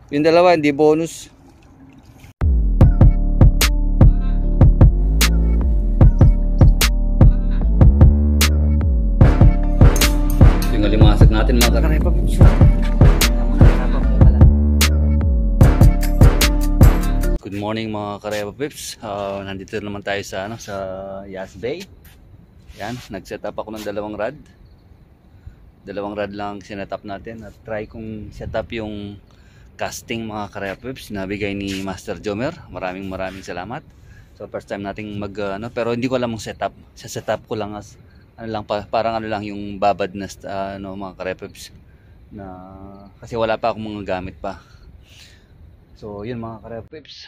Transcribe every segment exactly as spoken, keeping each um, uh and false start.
Yung dalawa hindi bonus. Yung alimasag natin mga karepa. Good morning mga karepa pips. Uh, nandito naman tayo sa ano, sa Yas Bay. Yan, nag-set up ako ng dalawang rod. Dalawang rod lang sinet up natin at try kong set up yung casting mga karepa pips nabigay ni Master Jomer. Maraming maraming salamat. So first time nating mag uh, ano, pero hindi ko alam yung setup. Sa setup ko lang as ano lang pa, parang ano lang yung babad na uh, ano mga karepa pips na kasi wala pa akong mga gamit pa. So yun mga karepa pips.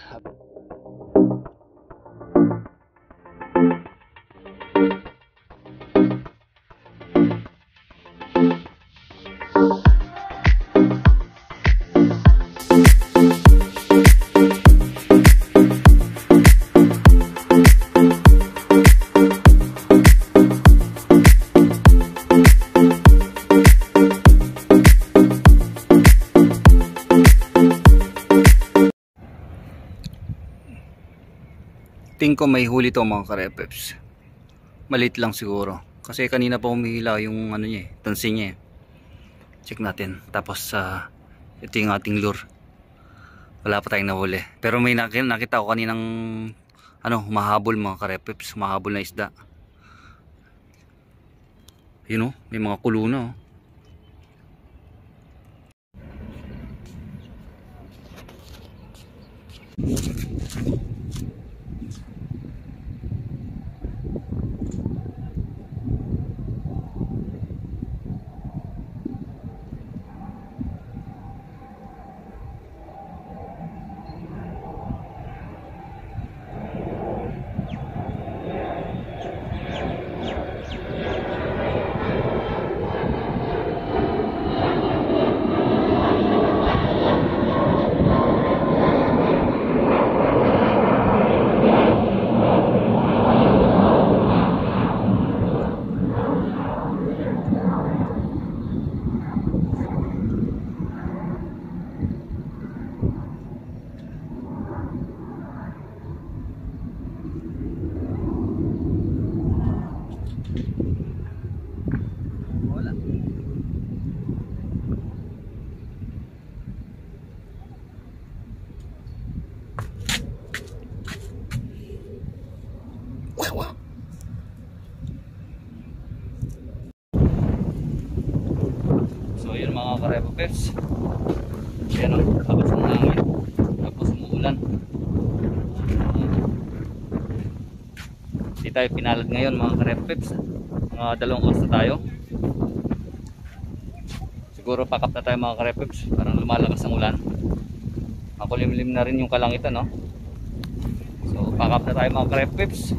Tingin ko may huli to mga karepeps. Malit lang siguro. Kasi kanina pa humihila yung ano niya eh, tansi niya eh. Check natin. Tapos sa uh, ito yung ating lure. Wala pa tayong nahuli. Pero may nakita, nakita ko kaninang ano, humahabol mga karepeps. Humahabol na isda. Yun o, may mga kulo na o. So yun mga karepa pips. Yan o, tapos ng hangin. Tapos umuulan. Hindi tayo pinalad ngayon mga karepa pips. Mga dalawang oras na tayo. Siguro pakap na tayo mga karepa pips. Parang lumalakas ang ulan. Makulimlim na rin yung kalangitan no. So pakap na tayo mga karepa pips.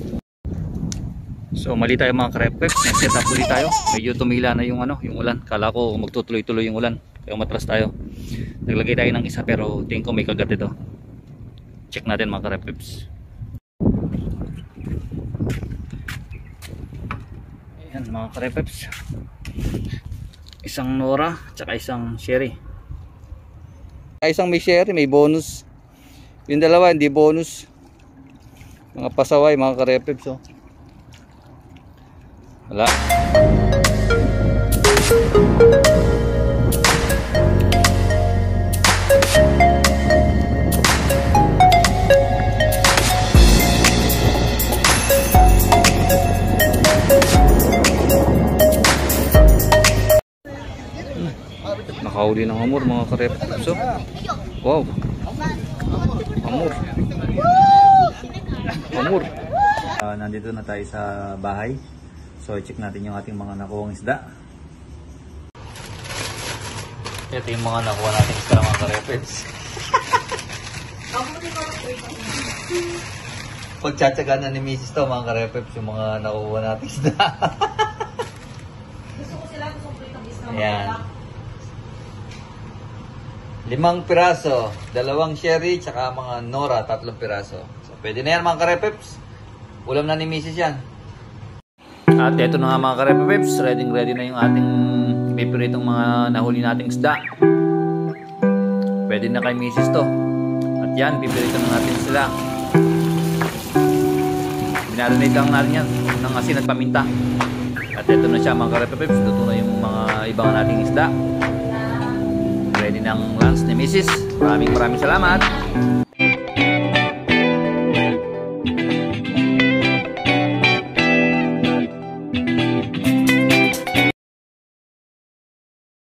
So mali tayo mga karepa pips. Nag-set up ulit tayo. Medyo tumila na yung ano, yung ulan. Kala ko magtutuloy-tuloy yung ulan. Kaya matras tayo. Naglagay tayo ng isa pero tingin ko may kagat ito. Check natin mga karepa pips. Ayan mga karepa pips. Isang Nora tsaka isang Sherry. Isang may Sherry, may bonus. Yung dalawa hindi bonus. Mga pasaway mga karepa pips oh. Wala. Nakahuli ng amur mga karepa. So, wow. Amur. Amur. Uh, nandito na tayo sa bahay. So, check natin yung ating mga nakuhang isda. Ito yung mga nakuha natin isda mga karepets. Pagtsatsagaan na ni Missus to mga karepets yung mga nakuha natin isda. Gusto ko sila gusto ko itong isda. Ayan. Limang piraso, dalawang Sherry, tsaka mga Nora, tatlong piraso. So, pwede na yan mga karepets. Ulam na ni Missus yan. At ito na nga mga karepa peps, ready ready na yung ating pipiritong mga nahuli nating isda. Pwede na kay misis to. At yan, pipilitan na natin sila. Binarinate lang natin yan ng asin at paminta. At ito na siya mga Karepa Peps. Luto na yung mga ibang nating isda. Ready ng lunch ni misis. Maraming maraming salamat.